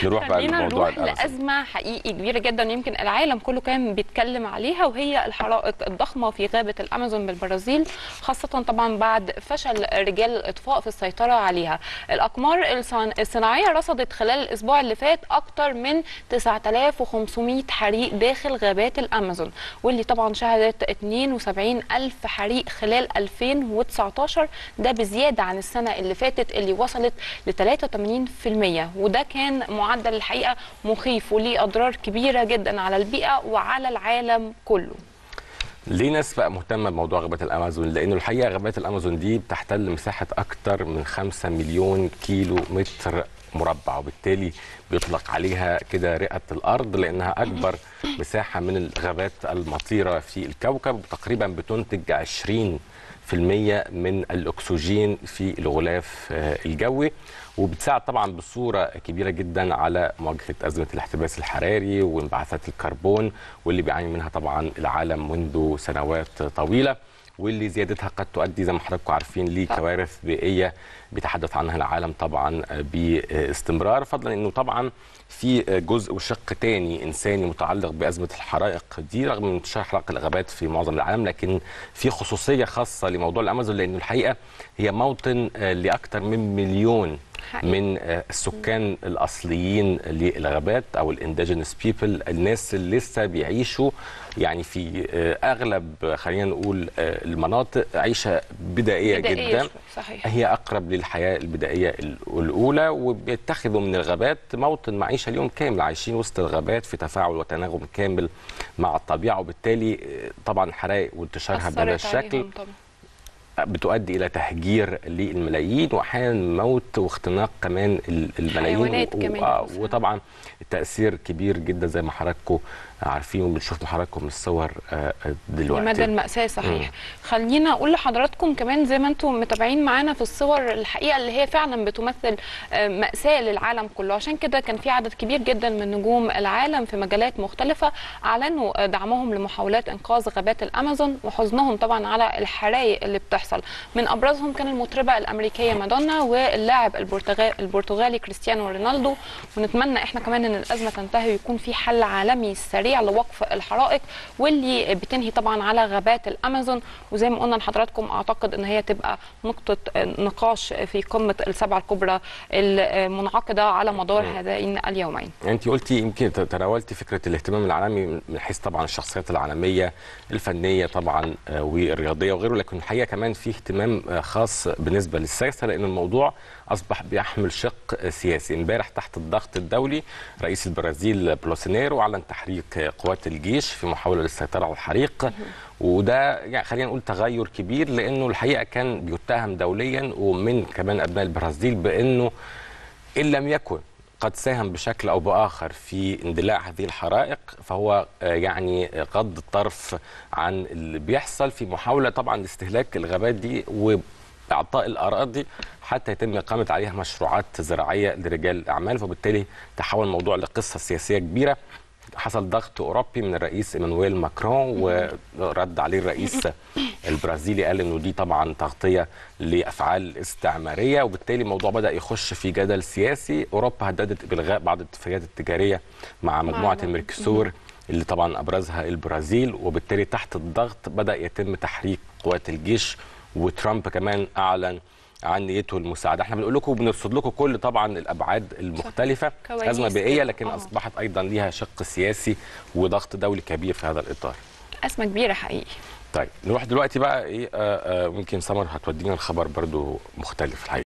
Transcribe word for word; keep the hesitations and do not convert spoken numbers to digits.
نروح بقى خلينا لموضوع نروح لأزمة حقيقي كبيرة جدا، يمكن العالم كله كان بيتكلم عليها، وهي الحرائق الضخمة في غابة الأمازون بالبرازيل، خاصة طبعا بعد فشل رجال الإطفاء في السيطرة عليها. الأقمار الصناعية رصدت خلال الأسبوع اللي فات أكثر من تسعة آلاف وخمسمائة حريق داخل غابات الأمازون، واللي طبعا شهدت اثنين وسبعين ألف حريق خلال ألفين وتسعة عشر، ده بزيادة عن السنة اللي فاتت اللي وصلت ل ثلاثة وثمانين بالمئة، وده كان معدل الحقيقة مخيف وليه أضرار كبيرة جدا على البيئة وعلى العالم كله. ليه ناس بقى مهتمه بموضوع غابات الامازون؟ لانه الحقيقه غابات الامازون دي بتحتل مساحه اكثر من خمسة مليون كيلو متر مربع، وبالتالي بيطلق عليها كده رئه الارض، لانها اكبر مساحه من الغابات المطيره في الكوكب، تقريبا بتنتج عشرين بالمئة من الاكسجين في الغلاف الجوي، وبتساعد طبعا بصوره كبيره جدا على مواجهه ازمه الاحتباس الحراري وانبعاثات الكربون، واللي بيعاني منها طبعا العالم منذ سنوات طويله، واللي زيادتها قد تؤدي زي ما حضراتكم عارفين لكوارث بيئيه بيتحدث عنها العالم طبعا باستمرار، فضلا انه طبعا في جزء وشق تاني انساني متعلق بازمه الحرائق دي، رغم من انتشار حرائق الغابات في معظم العالم، لكن في خصوصيه خاصه لموضوع الامازون، لانه الحقيقه هي موطن لاكثر من مليون من السكان الاصليين للغابات او الانديجينس بيبل، الناس اللي لسه بيعيشوا يعني في اغلب خلينا نقول المناطق عيشه بدائيه, بدائية جدا. صحيح. هي اقرب للحياه البدائيه الاولى، وبيتخذوا من الغابات موطن معيشه اليوم كامل، عايشين وسط الغابات في تفاعل وتناغم كامل مع الطبيعه، وبالتالي طبعا الحرائق وانتشارها بهذا الشكل بتؤدي الى تهجير للملايين، واحيانا موت واختناق كمان الملايين، كمان. وطبعا التاثير كبير جدا زي ما حضراتكم عارفين وبنشوف مع حضراتكم الصور دلوقتي. لمدى المأساة صحيح. م. خلينا اقول لحضراتكم كمان زي ما انتم متابعين معانا في الصور الحقيقه اللي هي فعلا بتمثل مأساة للعالم كله، عشان كده كان في عدد كبير جدا من نجوم العالم في مجالات مختلفه اعلنوا دعمهم لمحاولات انقاذ غابات الامازون وحزنهم طبعا على الحرائق اللي بتحصل. من ابرزهم كان المطربه الامريكيه مادونا واللاعب البرتغالي كريستيانو رونالدو، ونتمنى احنا كمان ان الازمه تنتهي ويكون في حل عالمي سريع لوقف الحرائق واللي بتنهي طبعا على غابات الامازون، وزي ما قلنا لحضراتكم اعتقد ان هي تبقى نقطه نقاش في قمه السبعه الكبرى المنعقده على مدار هذين اليومين. انت قلتي يمكن تناولتي فكره الاهتمام العالمي من حيث طبعا الشخصيات العالميه الفنيه طبعا والرياضيه وغيره، لكن الحقيقه كمان في اهتمام خاص بالنسبه للسياسه، لان الموضوع اصبح بيحمل شق سياسي. امبارح تحت الضغط الدولي رئيس البرازيل بولسونارو اعلن تحريك قوات الجيش في محاوله للسيطره على الحريق، وده يعني خلينا نقول تغير كبير، لانه الحقيقه كان بيتهم دوليا ومن كمان ابناء البرازيل بانه ان لم يكن قد ساهم بشكل او باخر في اندلاع هذه الحرائق فهو يعني غض الطرف عن اللي بيحصل في محاوله طبعا لاستهلاك الغابات دي واعطاء الاراضي حتى يتم اقامه عليها مشروعات زراعيه لرجال الاعمال، فبالتالي تحول الموضوع لقصه سياسيه كبيره. حصل ضغط اوروبي من الرئيس ايمانويل ماكرون ورد عليه الرئيس البرازيلي، قال انه دي طبعا تغطيه لافعال استعماريه، وبالتالي الموضوع بدا يخش في جدل سياسي. اوروبا هددت بالغاء بعض الاتفاقيات التجاريه مع مجموعه الميركسور اللي طبعا ابرزها البرازيل، وبالتالي تحت الضغط بدا يتم تحريك قوات الجيش، وترامب كمان اعلن عن نيته المساعده. احنا بنقول لكم وبنرصد لكم كل طبعا الابعاد المختلفه، ازمه بيئيه لكن أوه. اصبحت ايضا ليها شق سياسي وضغط دولي كبير في هذا الاطار. ازمه كبيره حقيقي. طيب نروح دلوقتي بقى ايه، ممكن سمر هتودينا الخبر برضو مختلف الحقيقه.